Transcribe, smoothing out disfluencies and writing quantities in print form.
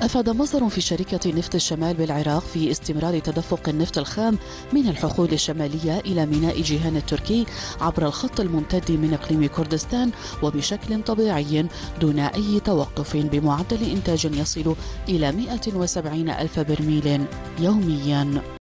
أفاد مصدر في شركة نفط الشمال بالعراق في استمرار تدفق النفط الخام من الحقول الشمالية إلى ميناء جيهان التركي عبر الخط الممتد من إقليم كردستان وبشكل طبيعي دون أي توقف، بمعدل إنتاج يصل إلى 170 ألف برميل يوميا.